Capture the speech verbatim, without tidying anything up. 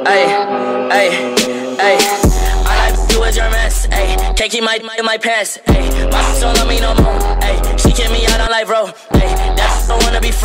Ay, ay, ay. All I do is your mess, ay. Can't keep my in my pants, ay. My don't love me no more, ay. She kick me out on life, bro, ay. That's don't wanna be friends.